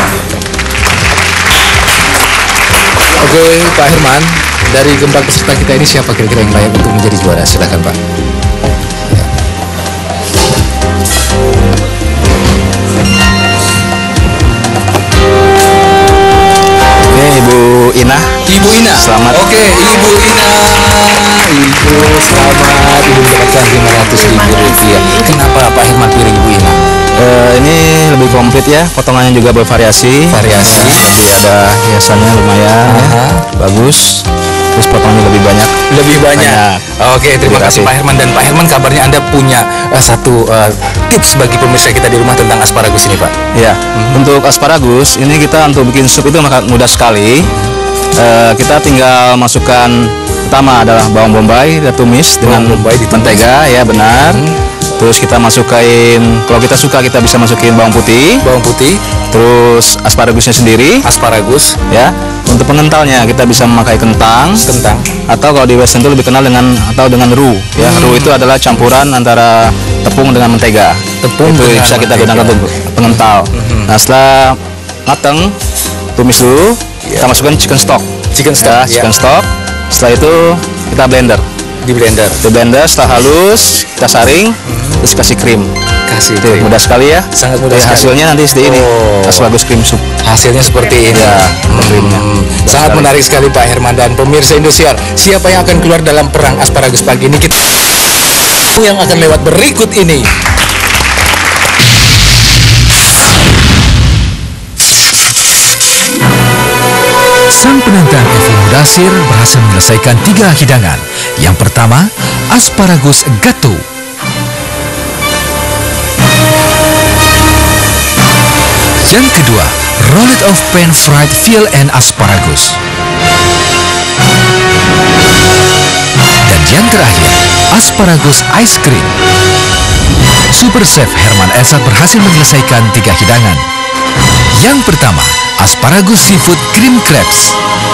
Oke Pak Herman, dari keempat peserta kita ini siapa kira-kira yang layak untuk menjadi juara? Silakan Pak. Ibu Ina. Ibu Ina. Selamat. Oke, Ibu Ina. Ibu selamat. Ibu mendapatkan lima ratus ribu rupiah. Kenapa Pak Herman pilih Ibu Ina? Uh, ini lebih komplit ya, potongannya juga bervariasi. Variasi. Jadi ada hiasannya lumayan, ya. Bagus. Terus potongannya lebih banyak. Lebih banyak. banyak. Oke, terima kasih Pak Herman. Dan Pak Herman, kabarnya Anda punya uh, satu uh, tips bagi pemirsa kita di rumah tentang asparagus ini Pak. Ya, hmm. untuk asparagus ini kita untuk bikin sup itu mudah sekali. Uh, kita tinggal masukkan, pertama adalah bawang bombay, kita tumis dengan bombay di mentega ya, benar. Hmm. Terus kita masukin, kalau kita suka kita bisa masukin bawang putih. Bawang putih. Terus asparagusnya sendiri. Asparagus. Ya. Untuk pengentalnya kita bisa memakai kentang. Kentang. Atau kalau di Western itu lebih kenal dengan atau dengan roux. Ya, hmm. roux itu adalah campuran antara tepung dengan mentega. Tepung itu dengan bisa kita mentega. gunakan untuk pengental. Hmm. Nah, setelah matang, tumis dulu. Yeah. Kita masukkan chicken stock. Chicken stock. Ya, chicken yeah. stock. Setelah itu kita blender. Di blender. Di blender setelah halus kita saring, hmm. terus kasih krim. Kasih Tuh, krim. Mudah sekali ya. Sangat mudah ya, sekali. Hasilnya nanti seperti ini. Oh. Asparagus krim sup. Hasilnya seperti ini. Ya, krimnya. Hmm. Sangat sekali. Menarik sekali Pak Herman dan pemirsa Indosiar. Siapa yang akan keluar dalam perang asparagus pagi ini? Kita yang akan lewat berikut ini. Sang penantang Evo Mudasir berhasil menyelesaikan tiga hidangan. Yang pertama, asparagus gato. Yang kedua, rolled of pan fried veal and asparagus. Dan yang terakhir, asparagus ice cream. Super Chef Herman Edsat berhasil menyelesaikan tiga hidangan. Yang pertama, asparagus seafood cream crabs.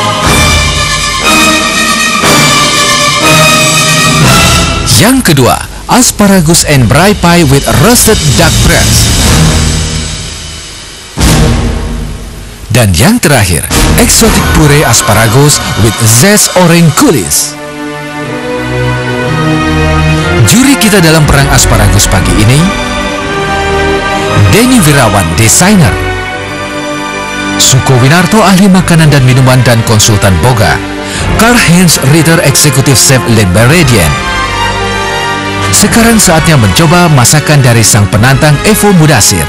Yang kedua, asparagus and braai pie with roasted duck breast. Dan yang terakhir, exotic puree asparagus with zest orange coulis. Juri kita dalam perang asparagus pagi ini, Denny Wirawan, desainer, Suko Winarto, ahli makanan dan minuman dan konsultan Boga, Karl-Heinz Ritter, eksekutif chef Le Meridien. Sekarang saatnya mencoba masakan dari sang penantang Evo Mudasir.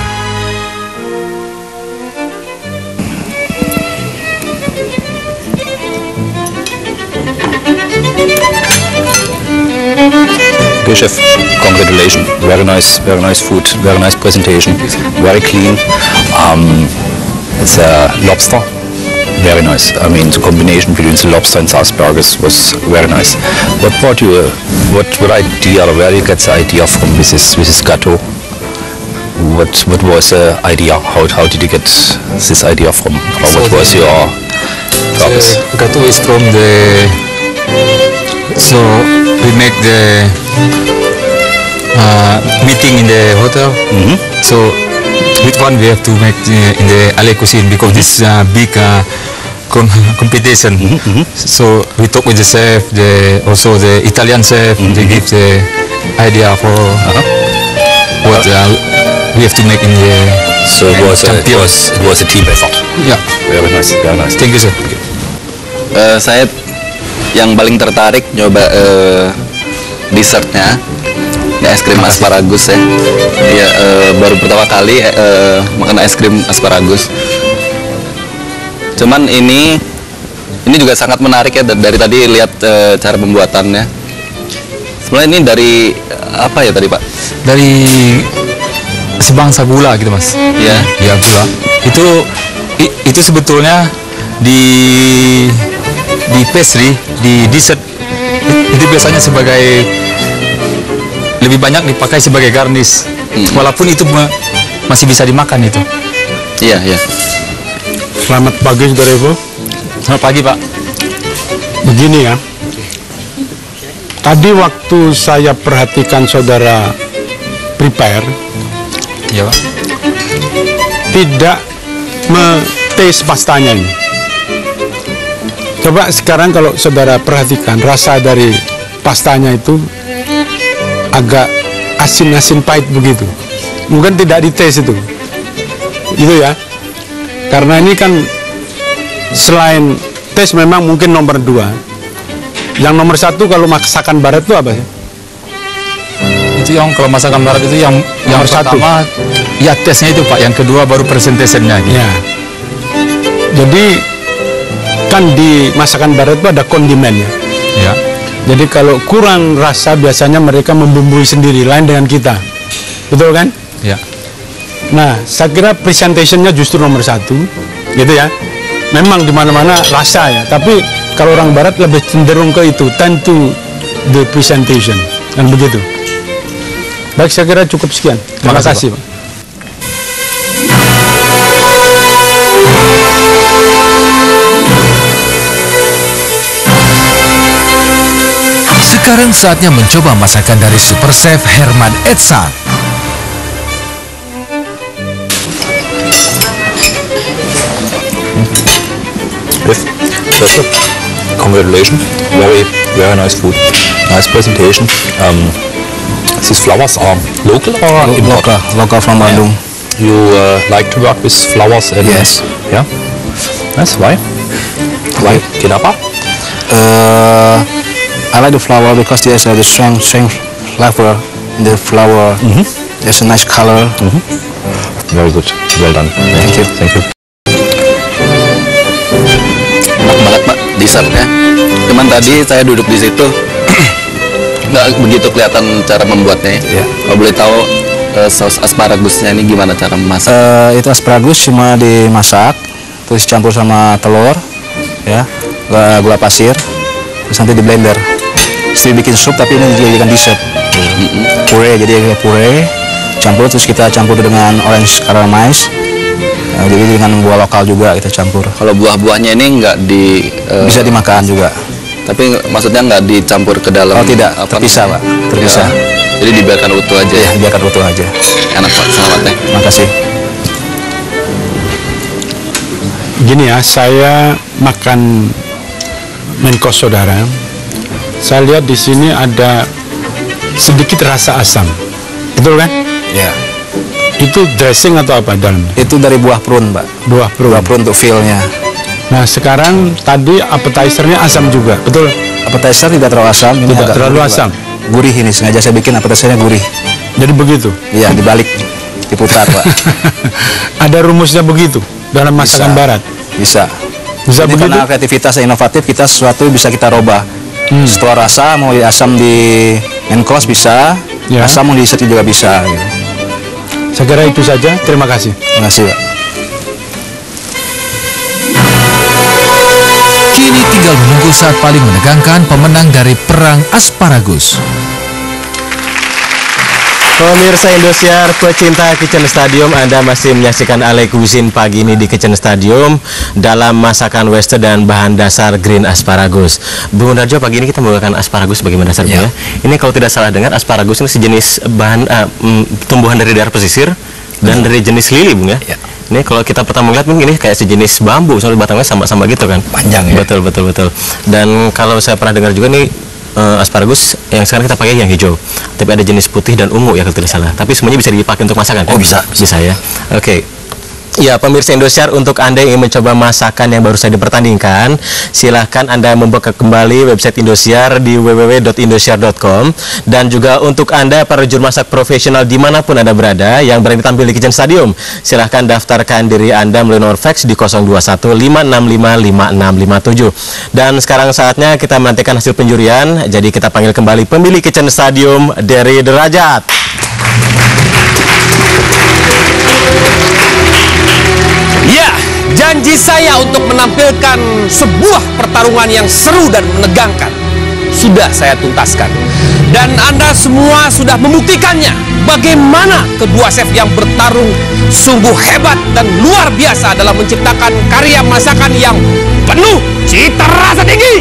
Good chef, congratulations. Very nice, very nice food, very nice presentation, very clean. Um, it's a lobster, very nice. I mean, the combination between the lobster and the asparagus was very nice. What brought you, uh, what, what idea, or where you get the idea from with this, with this gateau? What, what was the idea? How, how did you get this idea from? Or So what was the- your purpose? The gateau is from the, so we make the uh, meeting in the hotel. Mm-hmm. So which one we have to make the, in the Allée Cuisine because this uh, big uh, con competition. Mm-hmm. So we talk with the chef, the also the Italian chef. Mm-hmm. They give the idea for uh-huh. what uh, we have to make in the. So it was, a, it was it was a team effort. Yeah. Very nice, very nice. Thank you, sir. Uh, saya yang paling tertarik nyoba uh, dessertnya. Ini es krim asparagus ya. Iya, uh, baru pertama kali uh, makan es krim asparagus. Cuman ini ini juga sangat menarik ya, dari tadi lihat uh, cara pembuatannya. Sebenarnya ini dari uh, apa ya tadi, Pak? Dari sebangsa gula gitu, Mas. Iya. Ya, gula. Itu i, itu sebetulnya di di pastry, di dessert itu biasanya sebagai lebih banyak dipakai sebagai garnish, hmm. walaupun itu masih bisa dimakan itu. Iya, iya. Selamat pagi, saudara Ibu. Selamat pagi, Pak. Begini ya, tadi waktu saya perhatikan saudara prepare, ya Pak, tidak me-taste pastanya ini. Coba sekarang kalau saudara perhatikan rasa dari pastanya itu agak asin-asin pahit begitu. Mungkin tidak dites itu. Itu ya. Karena ini kan selain tes memang mungkin nomor dua. Yang nomor satu kalau masakan barat itu apa sih? Itu yang kalau masakan barat itu yang yang nomor pertama satu. Ya tesnya itu Pak, yang kedua baru presentationnya gitu. Ya. Jadi kan di masakan barat itu ada kondimennya. Ya. Jadi kalau kurang rasa biasanya mereka membumbui sendiri, lain dengan kita, betul kan? Ya. Nah, saya kira presentationnya justru nomor satu, gitu ya. Memang di mana-mana rasa ya, tapi kalau orang Barat lebih cenderung ke itu, tend to the presentation, dan begitu. Baik, saya kira cukup sekian. Terima kasih, Pak. Sekarang saatnya mencoba masakan dari Super Chef Herman Edsan. Yes, first, congratulations. Very, very nice food. Nice presentation. Um, these flowers are local or Lo imported? Local, local from Bandung. You uh, like to work with flowers? And Yes. Yeah. Nice. Why? Why? Kenapa? Uh, I like the flower because there's a the strong, strong flavor in the flower. Mm-hmm. There's a nice color. Mm-hmm. Very good. Well done. Thank you. Thank you. Enak banget, Pak, dessertnya. Cuman tadi saya duduk di situ nggak begitu kelihatan cara membuatnya. Ya. Kalau boleh tahu uh, saus asparagusnya ini gimana cara memasak? Uh, itu asparagus cuma dimasak, terus campur sama telur, ya, gula, gula pasir, terus nanti di blender. Setelah bikin sup tapi ini dijadikan dessert. Mm-hmm. Puree, jadi kayak puree, campur terus kita campur dengan orange caramelize. Nah, jadi dengan buah lokal juga kita campur. Kalau buah-buahnya ini nggak di uh, bisa dimakan juga. Tapi maksudnya nggak dicampur ke dalam? Oh tidak, apa terpisah Pak, terpisah. Ya. Jadi dibiarkan utuh aja. Ya, dibiarkan utuh aja. Enak Pak, selamat ya. Terima kasih. Gini ya, saya makan main kos saudara. Saya lihat di sini ada sedikit rasa asam, betul kan? Ya. Itu dressing atau apa dalam? Itu dari buah prune, Pak. Buah prune. Buah prune untuk feel-nya. Nah sekarang tadi appetizer-nya asam juga, betul? Appetizer tidak terlalu asam. Ini tidak agak terlalu gurih, asam. Pak. Gurih ini sengaja saya bikin appetizer-nya gurih. Jadi begitu? Iya, dibalik, diputar Pak. Ada rumusnya begitu dalam masakan Bisa. Barat? Bisa. Bisa Ini begitu? karena kreativitas yang inovatif, kita sesuatu bisa kita robah. Hmm. Setelah rasa mau di asam di main course bisa, Ya. asam mau di dessert juga bisa. Gitu. Saya kira itu saja. Terima kasih. Terima kasih Pak. Kini tinggal menunggu saat paling menegangkan pemenang dari perang asparagus. Pemirsa Indosiar, pecinta Kitchen Stadium, Anda masih menyaksikan Ale Cuisine pagi ini di Kitchen Stadium dalam masakan western dan bahan dasar green asparagus. Bung Darjo, pagi ini kita menggunakan asparagus sebagai bahan dasar, ya. Ini kalau tidak salah dengar, asparagus ini sejenis bahan uh, mm, tumbuhan dari daerah pesisir dan dari jenis lili, Bung ya. Ya. Ini kalau kita pertama lihat mungkin ini kayak sejenis bambu, soalnya batangnya sama-sama gitu kan. Panjang ya. Betul, betul, betul. Dan kalau saya pernah dengar juga nih uh, asparagus yang sekarang kita pakai yang hijau. Tapi ada jenis putih dan ungu ya kalau tidak salah. Tapi semuanya bisa dipakai untuk masakan kan? Oh bisa. Bisa ya. Oke. Okay. Ya, pemirsa Indosiar, untuk Anda yang ingin mencoba masakan yang baru saja dipertandingkan, silahkan Anda membuka kembali website Indosiar di w w w dot indosiar dot com. Dan juga untuk Anda para juru masak profesional dimanapun Anda berada yang berani tampil di Kitchen Stadium, silahkan daftarkan diri Anda melalui nomor fax di nol dua satu lima enam lima lima enam lima tujuh. Dan sekarang saatnya kita menantikan hasil penjurian. Jadi kita panggil kembali pemilik Kitchen Stadium, Dery Derajat. Ya, janji saya untuk menampilkan sebuah pertarungan yang seru dan menegangkan sudah saya tuntaskan. Dan Anda semua sudah membuktikannya bagaimana kedua chef yang bertarung sungguh hebat dan luar biasa dalam menciptakan karya masakan yang penuh cita rasa tinggi.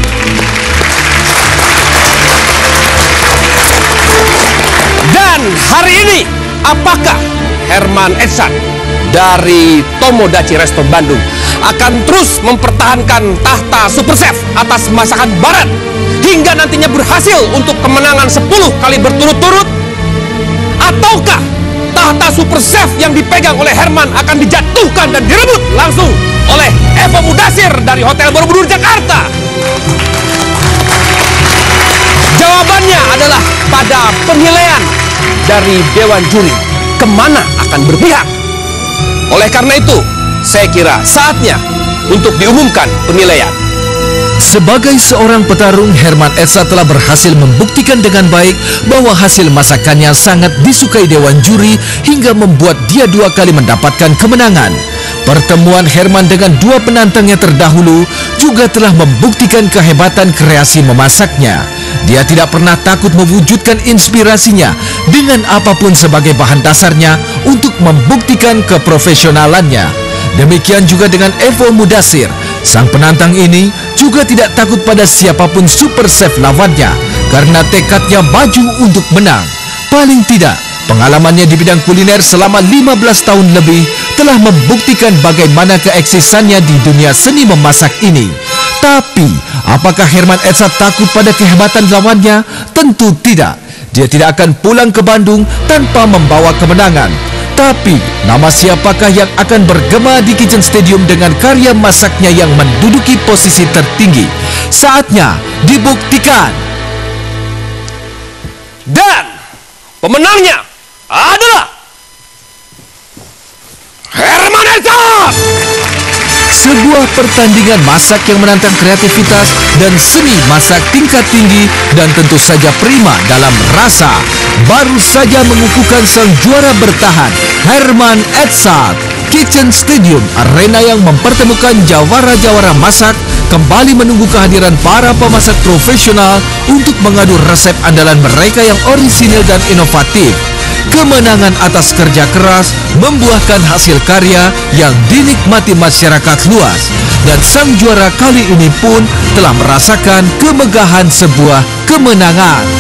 Dan hari ini, apakah Herman Edzard dari Tomodachi Resto Bandung akan terus mempertahankan tahta Super Chef atas masakan barat hingga nantinya berhasil untuk kemenangan sepuluh kali berturut-turut? Ataukah tahta Super Chef yang dipegang oleh Herman akan dijatuhkan dan direbut langsung oleh Evo Mudasir dari Hotel Borobudur Jakarta? Jawabannya adalah pada penilaian dari Dewan Juri kemana akan berpihak. Oleh karena itu, saya kira saatnya untuk diumumkan penilaian. Sebagai seorang petarung, Herman Edzard telah berhasil membuktikan dengan baik bahwa hasil masakannya sangat disukai Dewan Juri hingga membuat dia dua kali mendapatkan kemenangan. Pertemuan Herman dengan dua penantangnya terdahulu juga telah membuktikan kehebatan kreasi memasaknya. Dia tidak pernah takut mewujudkan inspirasinya dengan apapun sebagai bahan dasarnya untuk membuktikan keprofesionalannya. Demikian juga dengan Evo Mudasir. Sang penantang ini juga tidak takut pada siapapun super chef lawannya karena tekadnya maju untuk menang. Paling tidak, pengalamannya di bidang kuliner selama lima belas tahun lebih telah membuktikan bagaimana keeksisannya di dunia seni memasak ini. Tapi, apakah Herman Edzard takut pada kehebatan lawannya? Tentu tidak. Dia tidak akan pulang ke Bandung tanpa membawa kemenangan. Tapi, nama siapakah yang akan bergema di Kitchen Stadium dengan karya masaknya yang menduduki posisi tertinggi? Saatnya dibuktikan. Dan pemenangnya adalah Herman Edzard. Sebuah pertandingan masak yang menantang kreativitas dan seni masak tingkat tinggi dan tentu saja prima dalam rasa. Baru saja mengukuhkan sang juara bertahan, Herman Edzard. Kitchen Stadium, arena yang mempertemukan jawara-jawara masak, kembali menunggu kehadiran para pemasak profesional untuk mengadu resep andalan mereka yang orisinil dan inovatif. Kemenangan atas kerja keras membuahkan hasil karya yang dinikmati masyarakat luas, dan sang juara kali ini pun telah merasakan kemegahan sebuah kemenangan.